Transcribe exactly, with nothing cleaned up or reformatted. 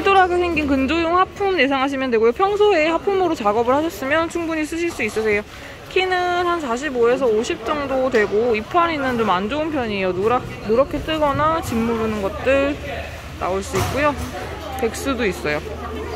똘똘하게 생긴 근조용 하품 예상하시면 되고요. 평소에 하품으로 작업을 하셨으면 충분히 쓰실 수 있으세요. 키는 한 사십오에서 오십 정도 되고 이파리는 좀 안 좋은 편이에요. 누락, 누렇게 뜨거나 짓 무르는 것들 나올 수 있고요. 백수도 있어요.